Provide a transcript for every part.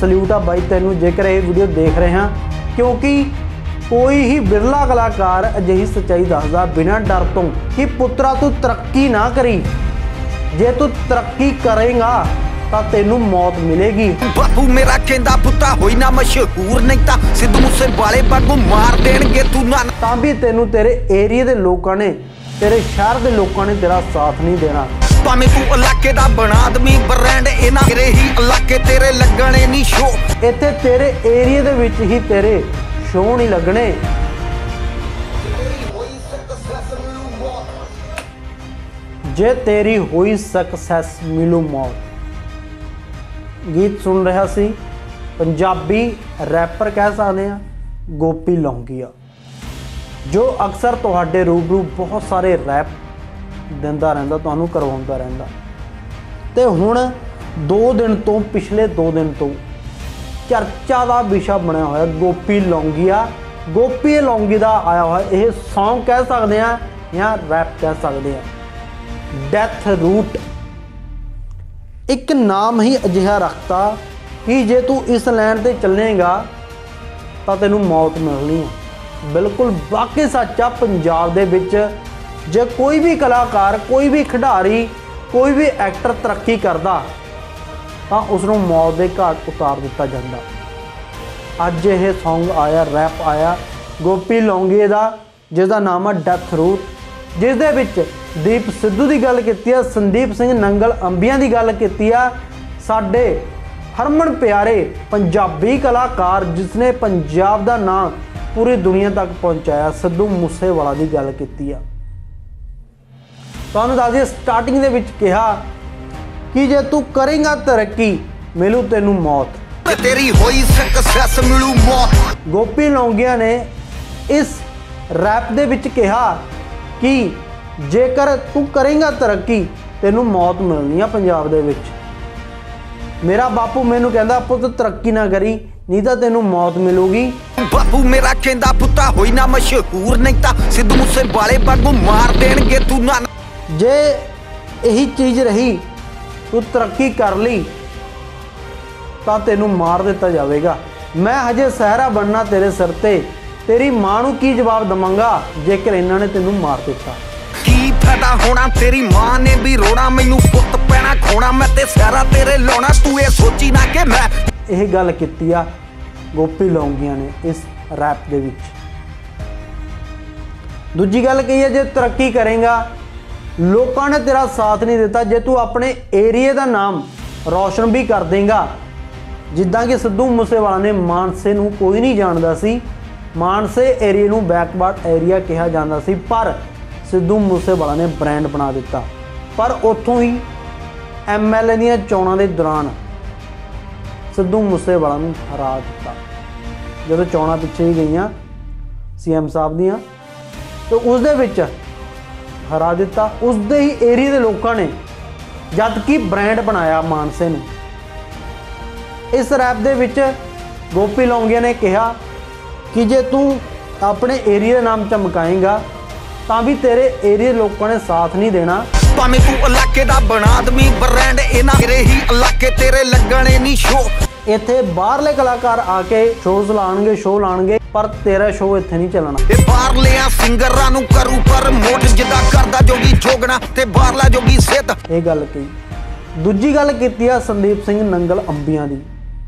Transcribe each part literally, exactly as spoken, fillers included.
Salute uh by तैनू जेकर ये वीडियो देख रहे हैं, क्योंकि कोई ही बिरला कलाकार अजिही सच्चाई दसदा बिना डर तो कि पुत्रा तू तरक्की ना करी, जे तू तरक्की करेगा तो तेनू मौत मिलेगी। बापू मेरा कहंदा पुत्ता होई ना मशहूर, नहीं ता सिद्धू मूसे वाले वांगू मार देणगे तू ना। तां भी तेनू तेरे एरिया दे लोकां ने, तेरे शहर दे लोकां ने तेरा साथ नहीं देना। भावें तू इलाके दा बना आदमी ब्रांड, इना तेरे ही इलाके तेरे लगणे नहीं शो। इत्थे तेरे एरिया दे विच ही तेरे शो नहीं लगने। जे तेरी हुई सक्सैस मिलू मौत। गीत सुन रहा सी पंजाबी रैपर कह सकते हैं गोपी लौंगिया, जो अक्सर तुहाडे रूबरू बहुत सारे रैप दिंदा रहिंदा, तुहानूं करवाउंदा रहिंदा। ते हुण दो दिन तो पिछले दो दिन तो चर्चा का विषय बनया होया गोपी लौंगिया। गोपी लौंगी का आया हुआ यह सॉन्ग कह सकते हैं या रैप कह सकते हैं। डेथ रूट एक नाम ही अजिहा रखता कि जे तू इस लैन ते चलेगा तो तेनू मौत मिलनी है। बिल्कुल वाकई सच आ। पंजाब दे विच जे कोई भी कलाकार, कोई भी खिडारी, कोई भी एक्टर तरक्की करता तो उसनों मौत के घाट उतार दिता जाता। अज यह सॉन्ग आया, रैप आया गोपी लौंगिया का, जिसका नाम है डेथ रूट, जिस दे विच दीप सिद्धू की गल की, संदीप सिंह नंगल अंबिया की गल की, साडे हरमन प्यारे पंजाबी कलाकार जिसने पंजाब का नाम पूरी दुनिया तक पहुँचाया, सिद्धू मूसेवाला की गल की। तुहानूं दस दिए स्टार्टिंग दे विच कहा कि जे तू करेगा तरक्की मिलू तेनू मौत, तेरी होई सक्सैस मिलू मौत। गोपी लौंगिया ने इस रैप दे विच कहा कि जेकर तू करेगा तरक्की तेनू मौत मिलनी है पंजाब दे विच। मेरा बापू मैनू कहंदा पुत्त तरक्की ना करी नहीं तो तेनू मौत मिलूगी। बापू मेरा कहंदा पुत्ता होई ना मशहूर, नहीं ता सिद्धू मूसे वाले वांगू मार देणगे तू ना। जे यही चीज़ रही तू तरक्की कर ली तो तेनू मार दिता जाएगा। मैं हजे सहरा बनना तेरे सिर ते, तेरी मां नू की जवाब दवांगा जेकर इन्हां ने तेनू मार दिता। की फायदा होना तेरी मां ने भी रोना, मैनू पुत्त पैना खोना, मैं ते सहरा तेरे लाउणा, तू ये सोची ना कि मैं। यह गल कीती आ गोपी लौंगिया ने इस रैप दे विच। दूजी गल कही है जे तरक्की करेगा लोगों ने तेरा साथ नहीं देता, जे तू अपने एरिए का नाम रोशन भी कर देगा, जिद्दां कि सिद्धू मूसेवाला ने मानसे नू कोई नहीं जानता सी, मानसे एरिए नू बैकवर्ड एरिया कहा जाता सी, पर सिद्धू मूसेवाला ने ब्रांड बना दिता। पर उत्थों ही एम एल ए दीयां चोणां दे दौरान सिद्धू मूसेवाला नू हरा दिता। जदों चोणां पिछे ही गईयां सी एम साहब दीयां तो उस दे विच हरा दिता उसदे ही एरिया के लोगों ने, जबकि ब्रांड बनाया मानसे ने। इस रैप दे विच गोपी लौंगिया ने कहा कि जे तू अपने एरिया का नाम चमकाएगा तो भी तेरे एरिया लोगों ने साथ नहीं देना। भावें तू इलाके दा बना आदमी ब्रांड, इना तेरे ही इलाके तेरे लगणे नहीं शो। इत्थे बाहरले कलाकार आके शोज लाणगे, शो लाणगे, पर तेरा शो इत्थे नहीं चलना। ए बाहरलियां सिंगरां नू करू पर मोट जिदा करदा जोगी जोगना ते बाहरला जोगी सेहत। ये गल कही। दूजी गल कीती आ संदीप सिंह नंगल अंबिया दी,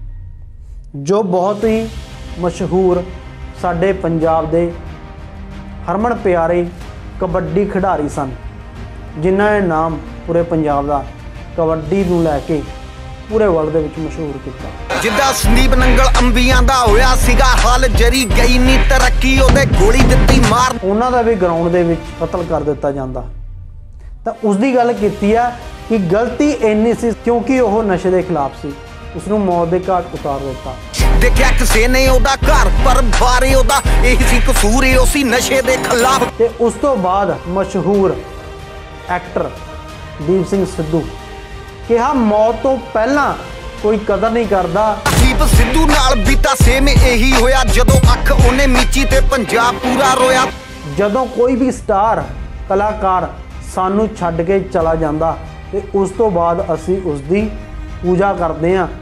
जो बहुत ही मशहूर साडे पंजाब दे हरमन प्यारे कबड्डी खिडारी सन, जिन्हां ने नाम पूरे पंजाब दा कबड्डी नूं लैके पूरे वर्ल्ड दे विच मशहूर किया। जिद्दां संदीप नंगल अंबिया दा होया सीगा हाल, जरी गई नी तरक्की ओदे गोली दित्ती मार, उन्हां दा भी ग्राउंड दे विच कतल कर दिता जांदा। तां उसदी गल कीती आ कि गलती इन्नी सी क्योंकि वह नशे के खिलाफ सी, उसनूं मौत के घाट उतार दिता। देखिया किसे ने ओदा घर पर बारे ओदा यही सी कसूर, उसी नशे के खिलाफ। ते उस तो बाद मशहूर एक्टर दीप सिंह सिद्धू कहा मौत तो पहला कोई कदर नहीं करता। दीप सिद्धू नाल बीता सेम यही होया, जदों अख उन्हें मीची ते पंजाब पूरा रोया। जदों कोई भी स्टार कलाकार सानू छड्ड के चला जाता ते उस तो बाद असी उसकी पूजा करते हैं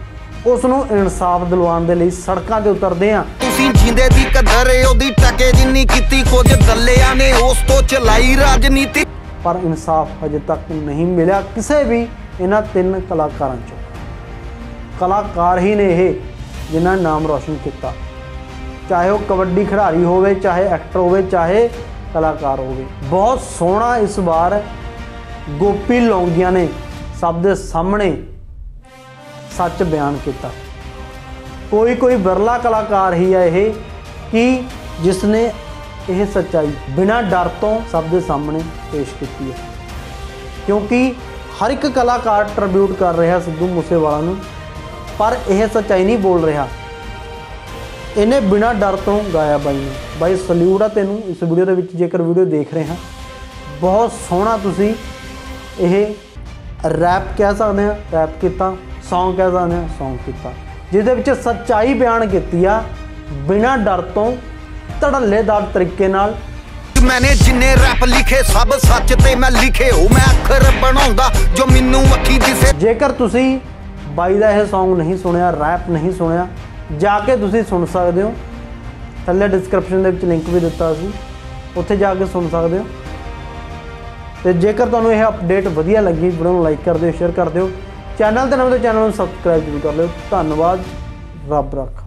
ਉਸ ਨੂੰ ਇਨਸਾਫ ਦਿਲਵਾਉਣ ਦੇ ਲਈ ਸੜਕਾਂ ਤੇ ਉਤਰਦੇ ਆ। ਤੁਸੀਂ ਜਿੰਦੇ ਦੀ ਕਦਰ ਉਹਦੀ ਟਕੇ ਜਿੰਨੀ ਕੀਤੀ, ਕੁਝ ਦੱਲਿਆਂ ਨੇ ਉਸ ਤੋਂ ਚਲਾਈ ਰਾਜਨੀਤੀ। ਪਰ ਇਨਸਾਫ ਹਜੇ ਤੱਕ ਨਹੀਂ ਮਿਲਿਆ ਕਿਸੇ ਵੀ ਇਹਨਾਂ ਤਿੰਨ ਕਲਾਕਾਰਾਂ ਚੋਂ। ਕਲਾਕਾਰ ਹੀ ਨੇ ਇਹ ਜਿਨ੍ਹਾਂ ਨੇ ਨਾਮ ਰੋਸ਼ਨ ਕੀਤਾ, ਚਾਹੇ ਉਹ ਕਬੱਡੀ ਖਿਡਾਰੀ ਹੋਵੇ, ਚਾਹੇ ਐਕਟਰ ਹੋਵੇ, ਚਾਹੇ ਕਲਾਕਾਰ ਹੋਵੇ। ਬਹੁਤ ਸੋਹਣਾ ਇਸ ਵਾਰ ਗੋਪੀ ਲੌਂਗੀਆਂ ਨੇ ਸਭ ਦੇ ਸਾਹਮਣੇ ਸੱਚ ਬਿਆਨ ਕੀਤਾ। ਕੋਈ ਕੋਈ ਬਿਰਲਾ ਕਲਾਕਾਰ ਹੀ ਹੈ ਇਹ ਕਿ ਜਿਸ ਨੇ ਇਹ ਸੱਚਾਈ ਬਿਨਾਂ ਡਰ ਤੋਂ ਸਭ ਦੇ ਸਾਹਮਣੇ ਪੇਸ਼ ਕੀਤੀ ਹੈ, ਕਿਉਂਕਿ ਹਰ ਇੱਕ ਕਲਾਕਾਰ ਟ੍ਰਿਬਿਊਟ ਕਰ ਰਿਹਾ ਸਿੱਧੂ ਮੂਸੇਵਾਲਾ ਨੂੰ, ਪਰ ਇਹ ਸੱਚਾਈ ਨਹੀਂ ਬੋਲ ਰਿਹਾ। ਇਹਨੇ ਬਿਨਾਂ ਡਰ ਤੋਂ ਗਾਇਆ ਬਾਈ ਨੇ। ਬਾਈ ਸਲੂਟ ਆ ਤੈਨੂੰ ਇਸ ਵੀਡੀਓ ਦੇ ਵਿੱਚ। ਜੇਕਰ ਵੀਡੀਓ ਦੇਖ ਰਹੇ ਹਾਂ, ਬਹੁਤ ਸੋਹਣਾ ਤੁਸੀਂ ਇਹ ਰੈਪ ਕਹਿ ਸਕਦੇ ਆ, ਰੈਪ ਕੀਤਾ, ਸੌਂਗ ਕਹਿ ਸਕਦੇ ਆ, ਸੌਂਗ ਕੀਤਾ, ਜਿਹਦੇ ਵਿੱਚ ਸੱਚਾਈ ਬਿਆਨ ਕੀਤੀ ਆ ਬਿਨਾਂ ਡਰ ਤੋਂ, ਧੜੱਲੇਦਾਰ ਤਰੀਕੇ ਨਾਲ। ਮੈਨੇ ਜਿੰਨੇ ਰੈਪ ਲਿਖੇ ਸਭ ਸੱਚ ਤੇ ਮੈਂ ਲਿਖੇ ਹੋ, ਮੈਂ ਅੱਖਰ ਬਣਾਉਂਦਾ ਜੋ ਮੈਨੂੰ ਅੱਖੀ ਦਿਸੇ। ਜੇਕਰ ਤੁਸੀਂ ਬਾਈ ਦਾ ਇਹ ਸੌਂਗ ਨਹੀਂ ਸੁਣਿਆ, ਰੈਪ ਨਹੀਂ ਸੁਣਿਆ, ਜਾ ਕੇ ਤੁਸੀਂ ਸੁਣ ਸਕਦੇ ਹੋ। ਥੱਲੇ ਡਿਸਕ੍ਰਿਪਸ਼ਨ ਦੇ ਵਿੱਚ ਲਿੰਕ ਵੀ ਦਿੱਤਾ ਸੀ, ਉੱਥੇ ਜਾ ਕੇ ਸੁਣ ਸਕਦੇ ਹੋ। ਤੇ ਜੇਕਰ ਤੁਹਾਨੂੰ ਇਹ ਅਪਡੇਟ ਵਧੀਆ ਲੱਗੀ, ਵੀਡੀਓ ਨੂੰ ਲਾਈਕ ਕਰ ਦਿਓ, ਸ਼ੇਅਰ ਕਰ ਦਿਓ। ਚੈਨਲ ਤੇ ਨਵੇਂ ਚੈਨਲ ਨੂੰ ਸਬਸਕ੍ਰਾਈਬ ਜ਼ਰੂਰ ਕਰ ਲਿਓ। ਧੰਨਵਾਦ, ਰੱਬ ਰੱਖਾ।